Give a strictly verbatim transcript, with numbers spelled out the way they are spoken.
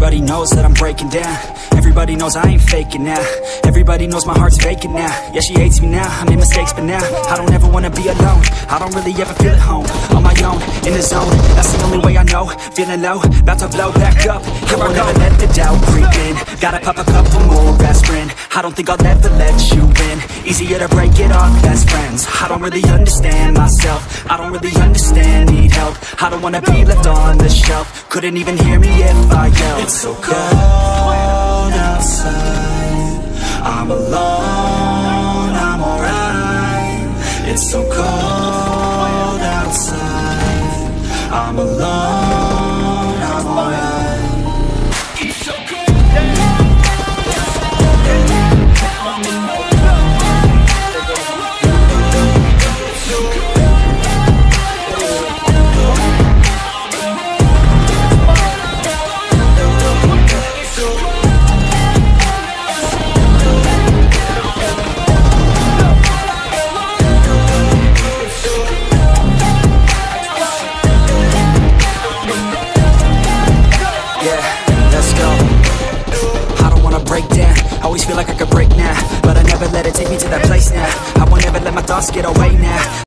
Everybody knows that I'm breaking down. Everybody knows I ain't faking now. Everybody knows my heart's vacant now. Yeah, she hates me now, I made mistakes but now I don't ever wanna be alone. I don't really ever feel at home. On my own, in the zone, that's the only way I know. Feeling low, about to blow back up. Here I go, never let the doubt creep in. Gotta pop a couple more aspirin. I don't think I'll ever let you in. Easier to break it off best friends. I don't really understand myself. I don't really understand, need help. I don't wanna be left on the shelf. Couldn't even hear me if I yelled. It's so cold outside, I'm alone, I'm alright. It's so cold outside, I'm alone, I'm alright. It's so cold. Always feel like I could break now, but I never let it take me to that place now. I won't ever let my thoughts get away now.